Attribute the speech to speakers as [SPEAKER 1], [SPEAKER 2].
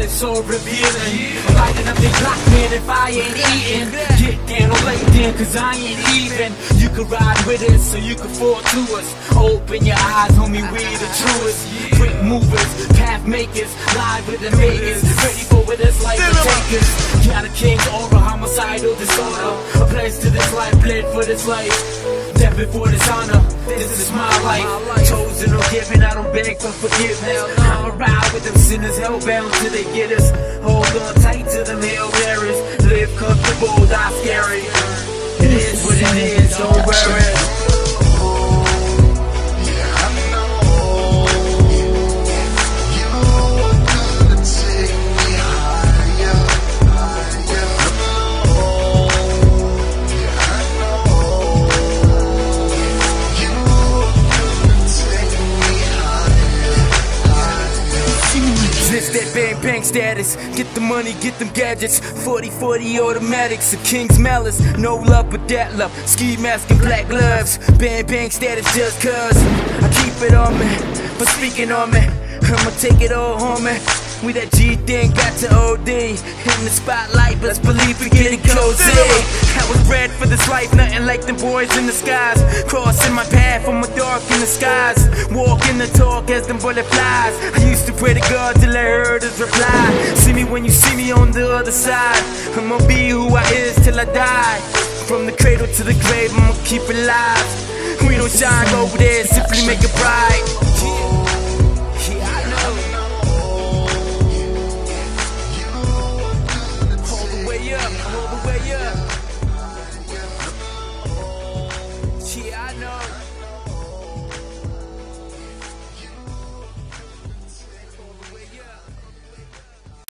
[SPEAKER 1] it's so revealing. Lighting up the clock, man, if I ain't eating. Get down or lay down, cause I ain't even. You can ride with us, so you can fall to us. Open your eyes, homie, we the truest. Quick movers, path makers, live with the makers. Ready for with us like the takers. Got a king's aura, homicidal disorder. A pledge to this life, bled for this life. Death before dishonor, this is my life. Chosen or given, I don't beg for forgiveness. I'ma ride with them sinners, hellbound till they get us. Hold on tight to them Hail Marys. Live comfortable, die scary. It is what it is, don't worry. It's that bang bang status, get the money, get them gadgets. 40-40 automatics, a king's malice. No love but that love, ski mask and black gloves. Bang bang status just cause I keep it on me, but speaking on me, I'ma take it all home me. We that G thing got to OD in the spotlight, but let's believe we getting cozy. I was bred for this life, nothing like them boys in the skies. Crossing my path from a dark in the skies. Walking the talk as them bullet flies. I used to pray to God till I heard his reply. See me when you see me on the other side. I'ma be who I is till I die. From the cradle to the grave, I'ma keep it alive. We don't shine over there, simply make it bright.